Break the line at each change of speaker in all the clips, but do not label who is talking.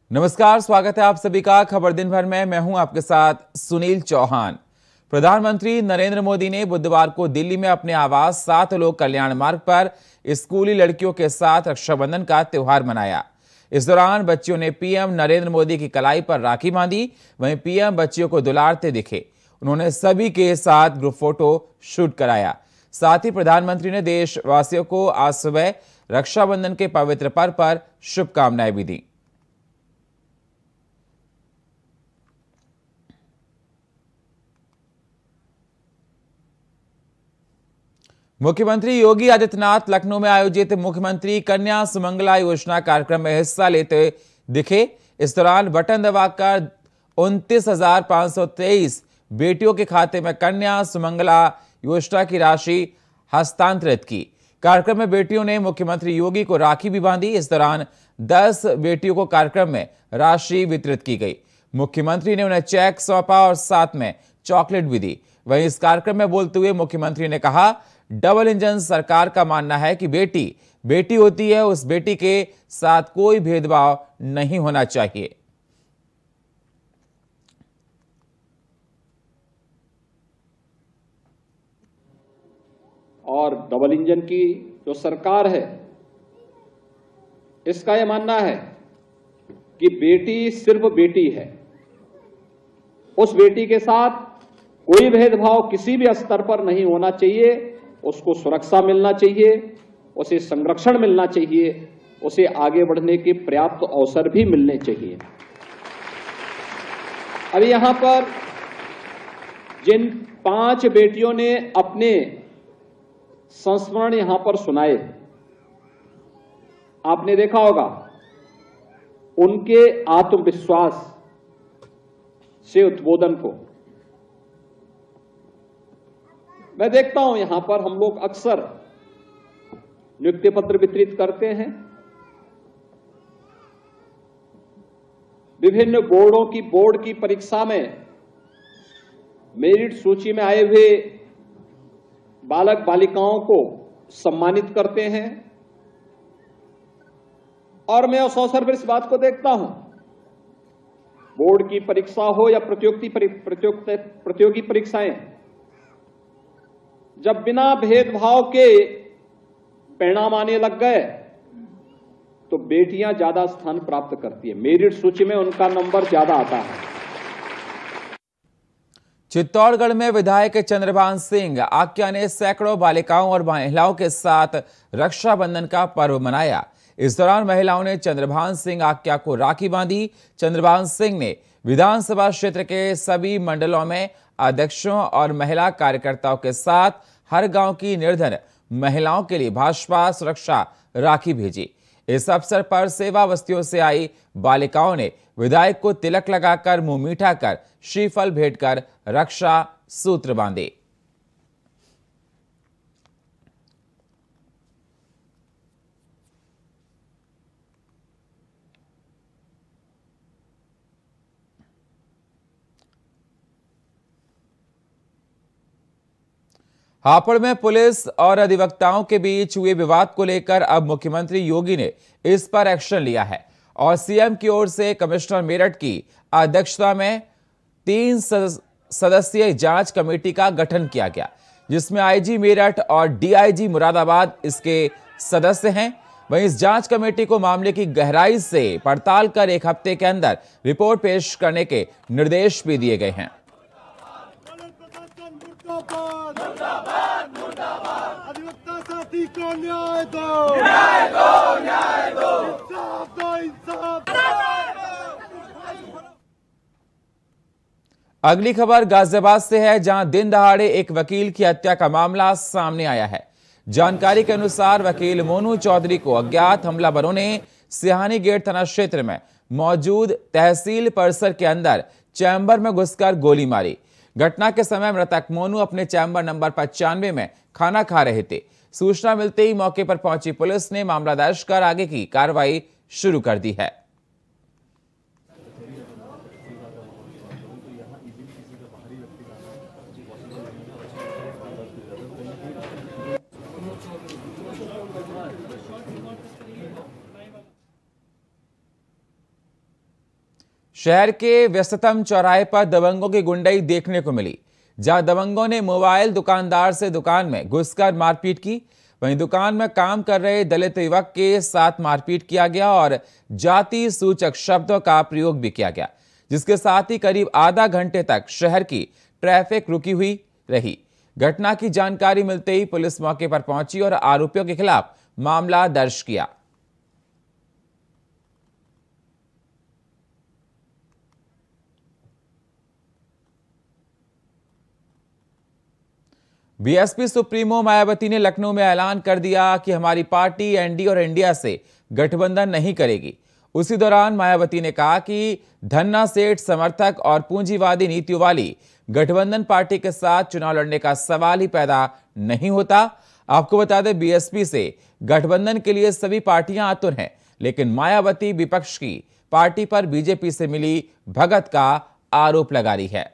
नमस्कार, स्वागत है आप सभी का खबर दिन भर में। मैं हूं आपके साथ सुनील चौहान। प्रधानमंत्री नरेंद्र मोदी ने बुधवार को दिल्ली में अपने आवास 7 लोक कल्याण मार्ग पर स्कूली लड़कियों के साथ रक्षाबंधन का त्योहार मनाया। इस दौरान बच्चियों ने पीएम नरेंद्र मोदी की कलाई पर राखी बांधी। वहीं पीएम बच्चियों को दुलारते दिखे। उन्होंने सभी के साथ ग्रुप फोटो शूट कराया। साथ ही प्रधानमंत्री ने देशवासियों को आज सुबह रक्षाबंधन के पवित्र पर्व पर शुभकामनाएं भी दी। मुख्यमंत्री योगी आदित्यनाथ लखनऊ में आयोजित मुख्यमंत्री कन्या सुमंगला योजना कार्यक्रम में हिस्सा लेते दिखे। इस दौरान बटन दबाकर 29,523 बेटियों के खाते में कन्या सुमंगला योजना की राशि हस्तांतरित की। कार्यक्रम में बेटियों ने मुख्यमंत्री योगी को राखी भी बांधी। इस दौरान 10 बेटियों को कार्यक्रम में राशि वितरित की गई। मुख्यमंत्री ने उन्हें चेक सौंपा और साथ में चॉकलेट भी दी। वहीं इस कार्यक्रम में बोलते हुए मुख्यमंत्री ने कहा, डबल इंजन सरकार का मानना है कि बेटी बेटी होती है, उस बेटी के साथ कोई भेदभाव नहीं होना चाहिए।
और डबल इंजन की जो सरकार है, इसका यह मानना है कि बेटी सिर्फ बेटी है। उस बेटी के साथ कोई भेदभाव किसी भी स्तर पर नहीं होना चाहिए। उसको सुरक्षा मिलना चाहिए, उसे संरक्षण मिलना चाहिए, उसे आगे बढ़ने के पर्याप्त अवसर भी मिलने चाहिए। अभी यहां पर जिन 5 बेटियों ने अपने संस्मरण यहां पर सुनाए, आपने देखा होगा उनके आत्मविश्वास से उद्बोधन को। मैं देखता हूं यहां पर हम लोग अक्सर नियुक्ति पत्र वितरित करते हैं। विभिन्न बोर्ड की परीक्षा में मेरिट सूची में आए हुए बालक बालिकाओं को सम्मानित करते हैं। और मैं उस अवसर पर इस बात को देखता हूं, बोर्ड की परीक्षा हो या प्रतियोगी परीक्षाएं, जब बिना भेदभाव के परिणाम आने लग गए तो बेटियां ज्यादा स्थान प्राप्त करती है। मेरिट सूची में उनका नंबर ज्यादा आता है।
चित्तौड़गढ़ में विधायक चंद्रभान सिंह आक्या ने सैकड़ों बालिकाओं और महिलाओं के साथ रक्षाबंधन का पर्व मनाया। इस दौरान महिलाओं ने चंद्रभान सिंह आक्या को राखी बांधी। चंद्रभान सिंह ने विधानसभा क्षेत्र के सभी मंडलों में अध्यक्षों और महिला कार्यकर्ताओं के साथ हर गांव की निर्धन महिलाओं के लिए भाजपा सुरक्षा राखी भेजी। इस अवसर पर सेवा बस्तियों से आई बालिकाओं ने विधायक को तिलक लगाकर, मुंह मीठा कर, श्रीफल भेंट कर रक्षा सूत्र बांधे। हापुड़ में पुलिस और अधिवक्ताओं के बीच हुए विवाद को लेकर अब मुख्यमंत्री योगी ने इस पर एक्शन लिया है और सीएम की ओर से कमिश्नर मेरठ की अध्यक्षता में 3 सदस्यीय जांच कमेटी का गठन किया गया, जिसमें आईजी मेरठ और डीआईजी मुरादाबाद इसके सदस्य हैं। वहीं इस जांच कमेटी को मामले की गहराई से पड़ताल कर 1 हफ्ते के अंदर रिपोर्ट पेश करने के निर्देश भी दिए गए हैं।
अधिवक्ता साथी को न्याय दो, न्याय दो, न्याय दो, इंसाफ दो, इंसाफ।
अगली खबर गाजियाबाद से है, जहां दिन दहाड़े एक वकील की हत्या का मामला सामने आया है। जानकारी के अनुसार वकील मोनू चौधरी को अज्ञात हमलावरों ने सिहानी गेट थाना क्षेत्र में मौजूद तहसील परिसर के अंदर चैम्बर में घुसकर गोली मारी। घटना के समय मृतक मोनू अपने चैम्बर नंबर 95 में खाना खा रहे थे। सूचना मिलते ही मौके पर पहुंची पुलिस ने मामला दर्ज कर आगे की कार्रवाई शुरू कर दी है। शहर के व्यस्ततम चौराहे पर दबंगों की गुंडई देखने को मिली, जहां दबंगों ने मोबाइल दुकानदार से दुकान में घुसकर मारपीट की। वहीं दुकान में काम कर रहे दलित युवक के साथ मारपीट किया गया और जाति सूचक शब्दों का प्रयोग भी किया गया, जिसके साथ ही करीब आधा घंटे तक शहर की ट्रैफिक रुकी हुई रही। घटना की जानकारी मिलते ही पुलिस मौके पर पहुंची और आरोपियों के खिलाफ मामला दर्ज किया। बीएसपी सुप्रीमो मायावती ने लखनऊ में ऐलान कर दिया कि हमारी पार्टी एनडीए और इंडिया से गठबंधन नहीं करेगी। उसी दौरान मायावती ने कहा कि धन्ना सेठ समर्थक और पूंजीवादी नीतियों वाली गठबंधन पार्टी के साथ चुनाव लड़ने का सवाल ही पैदा नहीं होता। आपको बता दें, बीएसपी से गठबंधन के लिए सभी पार्टियां आतुर हैं, लेकिन मायावती विपक्ष की पार्टी पर बीजेपी से मिली भगत का आरोप लगा रही है।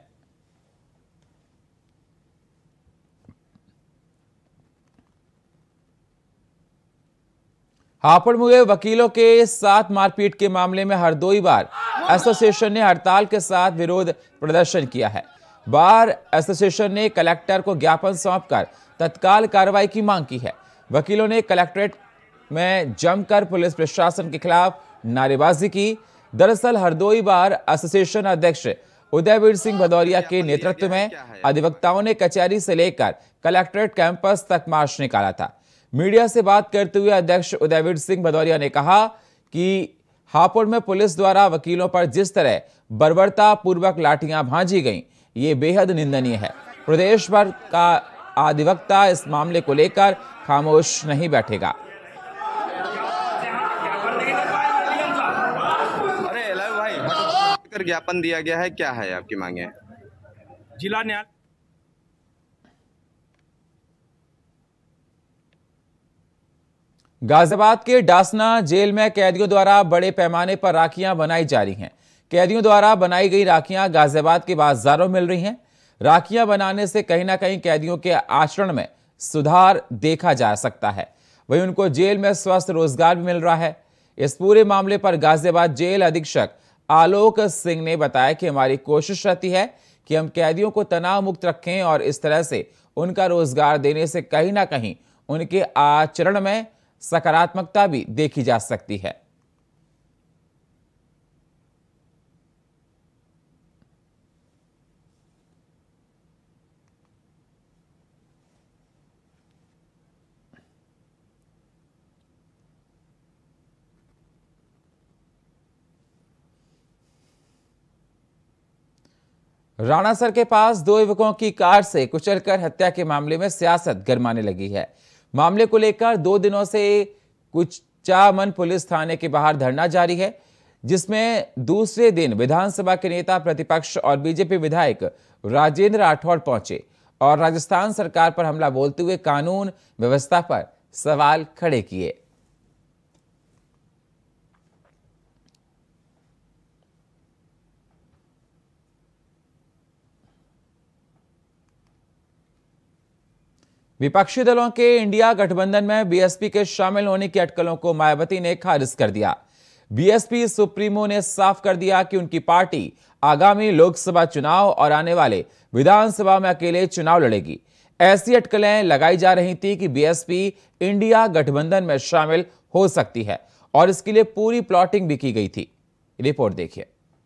हापुड़ में हुए वकीलों के साथ मारपीट के मामले में हरदोई बार एसोसिएशन ने हड़ताल के साथ विरोध प्रदर्शन किया है। बार एसोसिएशन ने कलेक्टर को ज्ञापन सौंपकर तत्काल कार्रवाई की मांग की है। वकीलों ने कलेक्ट्रेट में जमकर पुलिस प्रशासन के खिलाफ नारेबाजी की। दरअसल हरदोई बार एसोसिएशन अध्यक्ष उदयवीर सिंह भदौरिया के नेतृत्व में अधिवक्ताओं ने कचहरी से लेकर कलेक्ट्रेट कैंपस तक मार्च निकाला था। मीडिया से बात करते हुए अध्यक्ष उदयवीर सिंह भदौरिया ने कहा कि हापुड़ में पुलिस द्वारा वकीलों पर जिस तरह बर्बरता पूर्वक लाठियां भांजी गईं, ये बेहद निंदनीय है। प्रदेश भर का अधिवक्ता इस मामले को लेकर खामोश नहीं बैठेगा।
ज्ञापन दिया गया है, क्या है आपकी मांगे?
जिला न्यायालय
गाजियाबाद के डासना जेल में कैदियों द्वारा बड़े पैमाने पर राखियां बनाई जा रही हैं। कैदियों द्वारा बनाई गई राखियां गाजियाबाद के बाजारों में मिल रही हैं। राखियां बनाने से कहीं ना कहीं कैदियों के आचरण में सुधार देखा जा सकता है, वहीं उनको जेल में स्वस्थ रोजगार भी मिल रहा है। इस पूरे मामले पर गाजियाबाद जेल अधीक्षक आलोक सिंह ने बताया कि हमारी कोशिश रहती है कि हम कैदियों को तनाव मुक्त रखें और इस तरह से उनका रोजगार देने से कहीं ना कहीं उनके आचरण में सकारात्मकता भी देखी जा सकती है। राणासर के पास दो युवकों की कार से कुचलकर हत्या के मामले में सियासत गरमाने लगी है। मामले को लेकर 2 दिनों से कुचामन पुलिस थाने के बाहर धरना जारी है, जिसमें दूसरे दिन विधानसभा के नेता प्रतिपक्ष और बीजेपी विधायक राजेंद्र राठौड़ पहुंचे और राजस्थान सरकार पर हमला बोलते हुए कानून व्यवस्था पर सवाल खड़े किए। विपक्षी दलों के इंडिया गठबंधन में बीएसपी के शामिल होने की अटकलों को मायावती ने खारिज कर दिया। बीएसपी सुप्रीमो ने साफ कर दिया कि उनकी पार्टी आगामी लोकसभा चुनाव और आने वाले विधानसभा में अकेले चुनाव लड़ेगी। ऐसी अटकलें लगाई जा रही थी कि बीएसपी इंडिया गठबंधन में शामिल हो सकती है और इसके लिए पूरी प्लॉटिंग भी की गई थी। रिपोर्ट देखिए।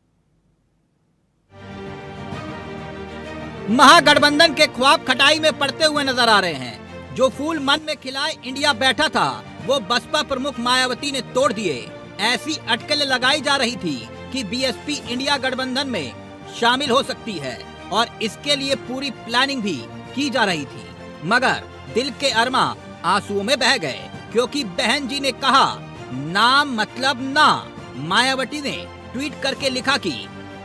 महागठबंधन के ख्वाब खटाई में पड़ते हुए नजर आ रहे हैं। जो फूल मन में खिलाए इंडिया बैठा था, वो बसपा प्रमुख मायावती ने तोड़ दिए। ऐसी अटकलें लगाई जा रही थी कि बीएसपी इंडिया गठबंधन में शामिल हो सकती है और इसके लिए पूरी प्लानिंग भी की जा रही थी, मगर दिल के अरमा आंसुओं में बह गए, क्योंकि बहन जी ने कहा नाम मतलब ना। मायावती ने ट्वीट करके लिखा कि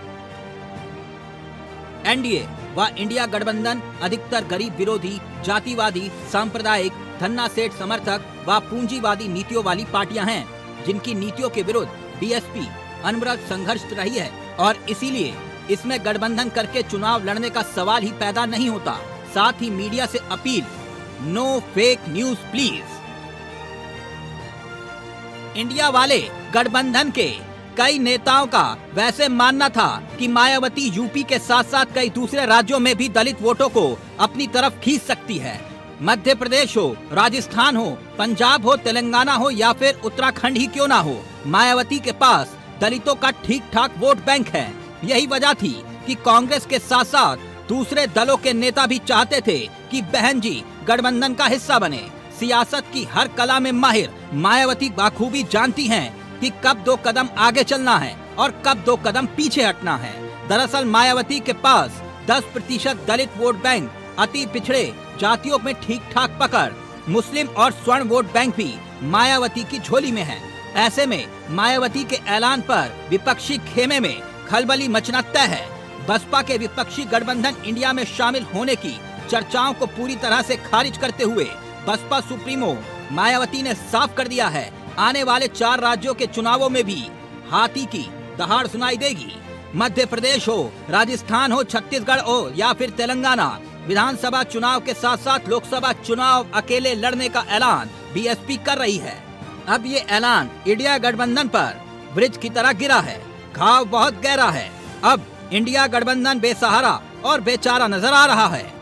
एनडीए व इंडिया गठबंधन अधिकतर गरीब विरोधी, जातिवादी, सांप्रदायिक, धन्ना सेठ समर्थक व पूंजीवादी नीतियों वाली पार्टियां हैं, जिनकी नीतियों के विरुद्ध बीएसपी अनवरत संघर्ष रही है और इसीलिए इसमें गठबंधन करके चुनाव लड़ने का सवाल ही पैदा नहीं होता। साथ ही मीडिया से appeal, no fake news please. India वाले गठबंधन के कई नेताओं का वैसे मानना था कि मायावती यूपी के साथ साथ कई दूसरे राज्यों में भी दलित वोटों को अपनी तरफ खींच सकती है। मध्य प्रदेश हो, राजस्थान हो, पंजाब हो, तेलंगाना हो या फिर उत्तराखंड ही क्यों ना हो, मायावती के पास दलितों का ठीक ठाक वोट बैंक है। यही वजह थी कि कांग्रेस के साथ साथ दूसरे दलों के नेता भी चाहते थे कि बहन जी गठबंधन का हिस्सा बने। सियासत की हर कला में माहिर मायावती बाखूबी जानती हैं कि कब 2 कदम आगे चलना है और कब 2 कदम पीछे हटना है। दरअसल मायावती के पास 10% दलित वोट बैंक, अति पिछड़े जातियों में ठीक ठाक पकड़, मुस्लिम और स्वर्ण वोट बैंक भी मायावती की झोली में है। ऐसे में मायावती के ऐलान पर विपक्षी खेमे में खलबली मचना तय है। बसपा के विपक्षी गठबंधन इंडिया में शामिल होने की चर्चाओं को पूरी तरह से खारिज करते हुए बसपा सुप्रीमो मायावती ने साफ कर दिया है, आने वाले 4 राज्यों के चुनावों में भी हाथी की दहाड़ सुनाई देगी। मध्य प्रदेश हो, राजस्थान हो, छत्तीसगढ़ हो या फिर तेलंगाना, विधानसभा चुनाव के साथ साथ लोकसभा चुनाव अकेले लड़ने का ऐलान बीएसपी कर रही है। अब ये ऐलान इंडिया गठबंधन पर ब्रिज की तरह गिरा है। घाव बहुत गहरा है। अब इंडिया गठबंधन बेसहारा और बेचारा नजर आ रहा है।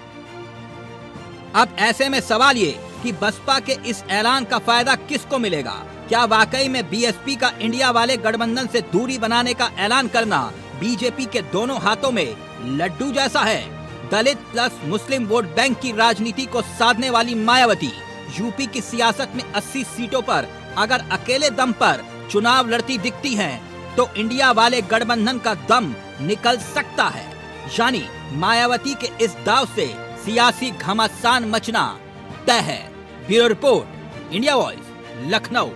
अब ऐसे में सवाल ये कि बसपा के इस ऐलान का फायदा किसको मिलेगा? क्या वाकई में बीएसपी का इंडिया वाले गठबंधन से दूरी बनाने का ऐलान करना बीजेपी के दोनों हाथों में लड्डू जैसा है? Dalit plus Muslim vote bank की राजनीति को साधने वाली मायावती यूपी की सियासत में 80 सीटों पर अगर अकेले दम पर चुनाव लड़ती दिखती हैं, तो इंडिया वाले गठबंधन का दम निकल सकता है। यानी मायावती के इस दाव से सियासी घमासान मचना तय है। Bureau report, India Voice, Lucknow.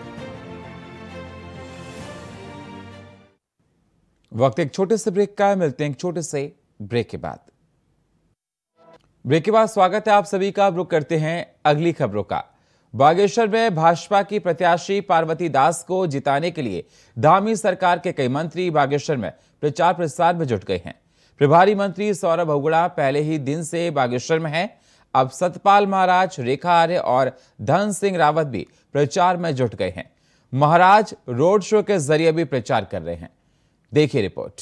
वक्त एक छोटे से ब्रेक का है, मिलते हैं एक छोटे से ब्रेक के बाद। ब्रेक के बाद स्वागत है आप सभी का। रुक करते हैं अगली खबरों का। बागेश्वर में भाजपा की प्रत्याशी पार्वती दास को जिताने के लिए धामी सरकार के कई मंत्री बागेश्वर में प्रचार प्रसार में जुट गए हैं। प्रभारी मंत्री सौरभ बहुगुणा पहले ही दिन से बागेश्वर में हैं। अब सतपाल महाराज, रेखा आर्य और धन सिंह रावत भी प्रचार में जुट गए हैं। महाराज रोड शो के जरिए भी प्रचार कर रहे हैं। देखिए रिपोर्ट।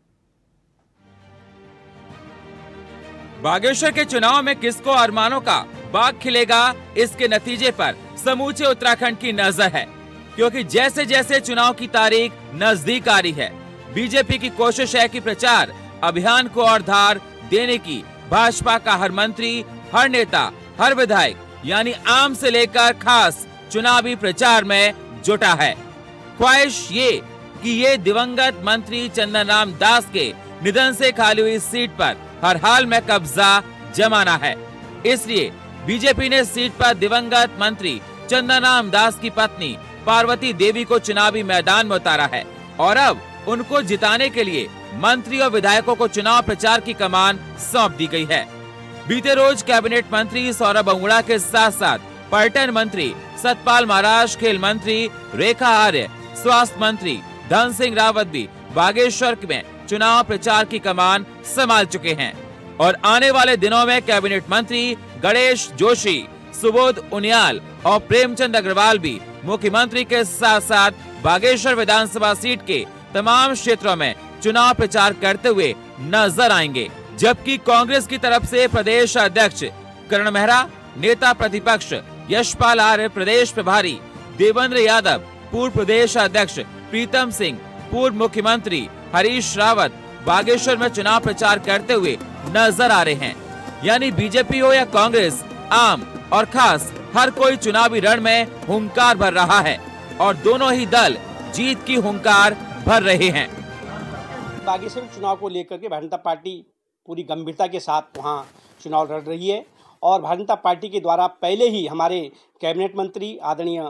बागेश्वर के चुनाव में किसको अरमानों का बाग खिलेगा, इसके नतीजे पर समूचे उत्तराखंड की नजर है, क्योंकि जैसे जैसे चुनाव की तारीख नजदीक आ रही है, बीजेपी की कोशिश है कि प्रचार अभियान को और धार देने की। भाजपा का हर मंत्री, हर नेता, हर विधायक यानी आम से लेकर खास चुनावी प्रचार में जुटा है। ख्वाहिश ये कि ये दिवंगत मंत्री चंदन राम दास के निधन से खाली हुई सीट पर हर हाल में कब्जा जमाना है। इसलिए बीजेपी ने सीट पर दिवंगत मंत्री चंदन राम दास की पत्नी पार्वती देवी को चुनावी मैदान में उतारा है और अब उनको जिताने के लिए मंत्री और विधायकों को चुनाव प्रचार की कमान सौंप दी गई है। बीते रोज कैबिनेट मंत्री सौरभ बहुगुणा के साथ साथ पर्यटन मंत्री सतपाल महाराज, खेल मंत्री रेखा आर्य, स्वास्थ्य मंत्री धन सिंह रावत भी बागेश्वर में चुनाव प्रचार की कमान संभाल चुके हैं और आने वाले दिनों में कैबिनेट मंत्री गणेश जोशी, सुबोध उनियाल और प्रेमचंद अग्रवाल भी मुख्यमंत्री के साथ साथ बागेश्वर विधानसभा सीट के तमाम क्षेत्रों में चुनाव प्रचार करते हुए नजर आएंगे। जबकि कांग्रेस की तरफ से प्रदेश अध्यक्ष करण मेहरा, नेता प्रतिपक्ष यशपाल आर्य, प्रदेश प्रभारी देवेंद्र यादव, पूर्व प्रदेश अध्यक्ष प्रीतम सिंह, पूर्व मुख्यमंत्री हरीश रावत बागेश्वर में चुनाव प्रचार करते हुए नजर आ रहे हैं। यानी बीजेपी हो या कांग्रेस, आम और खास हर कोई चुनावी रण में हुंकार भर रहा है और दोनों ही दल जीत की हुंकार भर रहे हैं।
बागेश्वर चुनाव को लेकर के भारतीय जनता पार्टी पूरी गंभीरता के साथ वहां चुनाव लड़ रही है और भारतीय जनता पार्टी के द्वारा पहले ही हमारे कैबिनेट मंत्री आदरणीय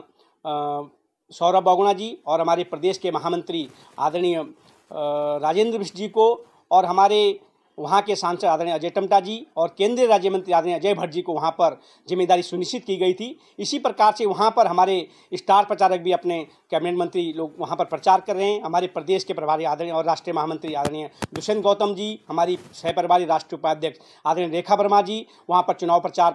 सौरभ बहुगुणा जी और हमारे प्रदेश के महामंत्री आदरणीय राजेंद्र मिश्र जी को और हमारे वहाँ के सांसद आदरणीय अजय टमटा जी और केंद्रीय राज्य मंत्री आदरणीय अजय भट्ट जी को वहाँ पर जिम्मेदारी सुनिश्चित की गई थी। इसी प्रकार से वहाँ पर हमारे स्टार प्रचारक भी अपने कैबिनेट मंत्री लोग वहाँ पर प्रचार कर रहे हैं। हमारे प्रदेश के प्रभारी आदरणीय और राष्ट्रीय महामंत्री आदरणीय दुष्यंत गौतम जी, हमारी सह प्रभारी राष्ट्रीय उपाध्यक्ष आदरणीय रेखा वर्मा जी वहाँ पर चुनाव प्रचार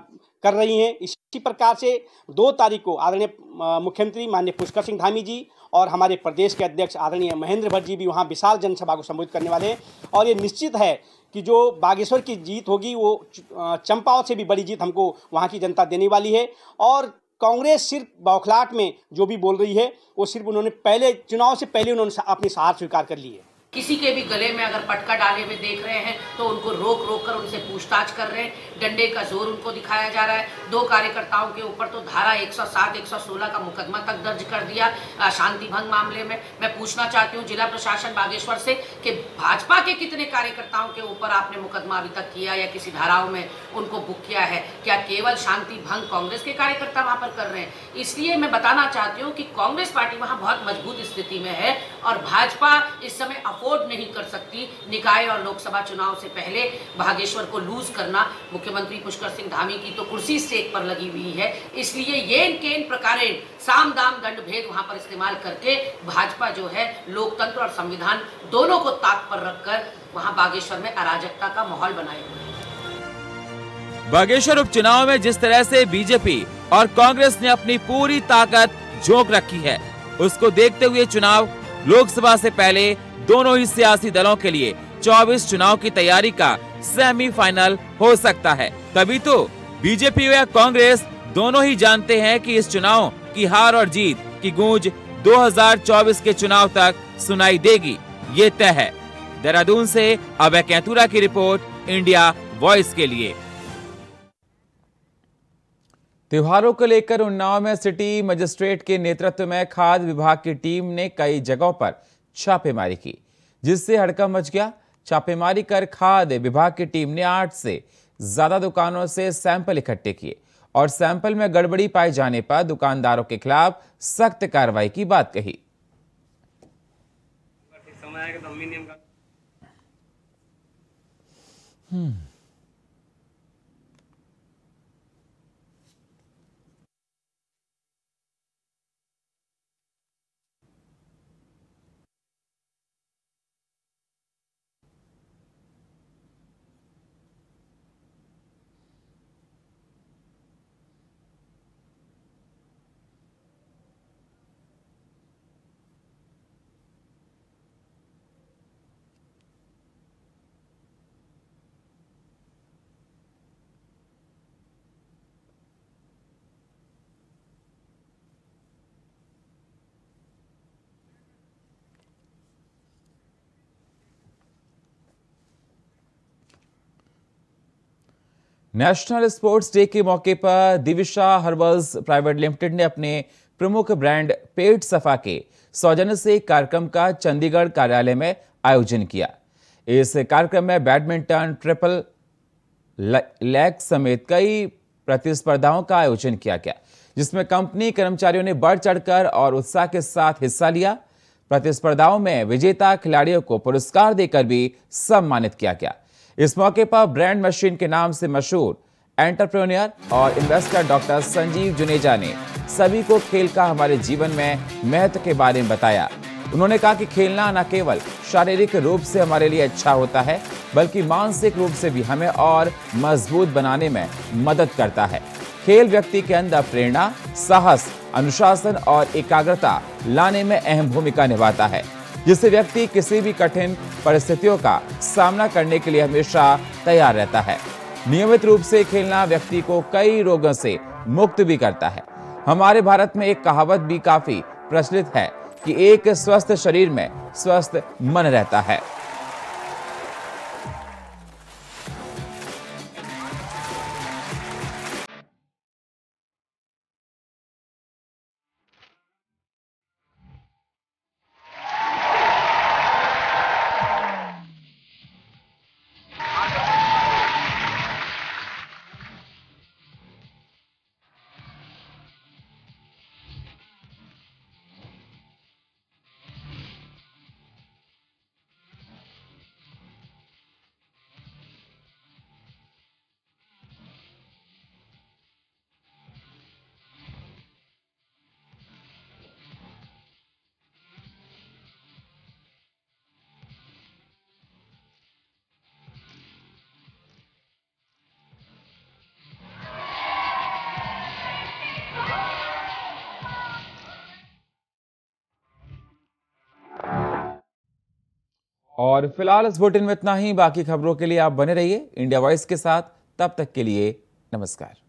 कर रही हैं। इसी प्रकार से 2 तारीख को आदरणीय मुख्यमंत्री माननीय पुष्कर सिंह धामी जी और हमारे प्रदेश के अध्यक्ष आदरणीय महेंद्र भट्ट जी भी वहाँ विशाल जनसभा को संबोधित करने वाले हैं। और ये निश्चित है कि जो बागेश्वर की जीत होगी वो चंपावत से भी बड़ी जीत हमको वहाँ की जनता देने वाली है। और कांग्रेस सिर्फ बौखलाहट में जो भी बोल रही है वो सिर्फ उन्होंने पहले चुनाव से पहले उन्होंने अपनी हार स्वीकार कर ली है।
किसी के भी गले में अगर पटका डाले हुए देख रहे हैं तो उनको रोक रोक कर उनसे पूछताछ कर रहे हैं, डंडे का जोर उनको दिखाया जा रहा है। 2 कार्यकर्ताओं के ऊपर तो धारा 107, 116 का मुकदमा तक दर्ज कर दिया शांति भंग मामले में। मैं पूछना चाहती हूँ जिला प्रशासन बागेश्वर से कि भाजपा के कितने कार्यकर्ताओं के ऊपर आपने मुकदमा अभी तक किया या किसी धाराओं में उनको बुक किया है? क्या केवल शांति भंग कांग्रेस के कार्यकर्ता वहाँ पर कर रहे हैं? इसलिए मैं बताना चाहती हूँ कि कांग्रेस पार्टी वहाँ बहुत मजबूत स्थिति में है और भाजपा इस समय अफोर्ड नहीं कर सकती निकाय और लोकसभा चुनाव से पहले बागेश्वर को लूज करना। मुख्यमंत्री पुष्कर सिंह धामी की तो कुर्सी स्टेक पर लगी हुई है, इसलिए ये केन प्रकारेण साम दाम दंड भेद वहां पर इस्तेमाल करके भाजपा जो है लोकतंत्र और संविधान दोनों को ताक पर रखकर वहां बागेश्वर में अराजकता का माहौल बनाए हुए है।
बागेश्वर उपचुनाव में जिस तरह से बीजेपी और कांग्रेस ने अपनी पूरी ताकत झोंक रखी है, उसको देखते हुए चुनाव लोकसभा से पहले दोनों ही सियासी दलों के लिए 24 चुनाव की तैयारी का सेमीफाइनल हो सकता है। तभी तो बीजेपी व कांग्रेस दोनों ही जानते हैं कि इस चुनाव की हार और जीत की गूंज 2024 के चुनाव तक सुनाई देगी, ये तय है। देहरादून से अभय कैथुरा की रिपोर्ट, इंडिया वॉइस के लिए। त्योहारों को लेकर उन्नाव में सिटी मजिस्ट्रेट के नेतृत्व में खाद्य विभाग की टीम ने कई जगहों पर छापेमारी की, जिससे हड़कंप मच गया। छापेमारी कर खाद्य विभाग की टीम ने 8 से ज्यादा दुकानों से सैंपल इकट्ठे किए और सैंपल में गड़बड़ी पाए जाने पर दुकानदारों के खिलाफ सख्त कार्रवाई की बात कही। नेशनल स्पोर्ट्स डे के मौके पर दिविशा हर्बल्स प्राइवेट लिमिटेड ने अपने प्रमुख ब्रांड पेट सफा के सौजन्य से एक कार्यक्रम का चंडीगढ़ कार्यालय में आयोजन किया। इस कार्यक्रम में बैडमिंटन, ट्रिपल लेग समेत कई प्रतिस्पर्धाओं का आयोजन किया गया, जिसमें कंपनी कर्मचारियों ने बढ़ चढ़कर और उत्साह के साथ हिस्सा लिया। प्रतिस्पर्धाओं में विजेता खिलाड़ियों को पुरस्कार देकर भी सम्मानित किया गया। इस मौके पर ब्रांड मशीन के नाम से मशहूर एंटरप्रेन्योर और इन्वेस्टर डॉक्टर संजीव जुनेजा ने सभी को खेल का हमारे जीवन में महत्व के बारे में बताया। उन्होंने कहा कि खेलना न केवल शारीरिक रूप से हमारे लिए अच्छा होता है, बल्कि मानसिक रूप से भी हमें और मजबूत बनाने में मदद करता है। खेल व्यक्ति के अंदर प्रेरणा, साहस, अनुशासन और एकाग्रता लाने में अहम भूमिका निभाता है, जिससे व्यक्ति किसी भी कठिन परिस्थितियों का सामना करने के लिए हमेशा तैयार रहता है। नियमित रूप से खेलना व्यक्ति को कई रोगों से मुक्त भी करता है। हमारे भारत में एक कहावत भी काफी प्रचलित है कि एक स्वस्थ शरीर में स्वस्थ मन रहता है। और फिलहाल इस बुलेटिन में इतना ही। बाकी खबरों के लिए आप बने रहिए इंडिया वॉइस के साथ। तब तक के लिए नमस्कार।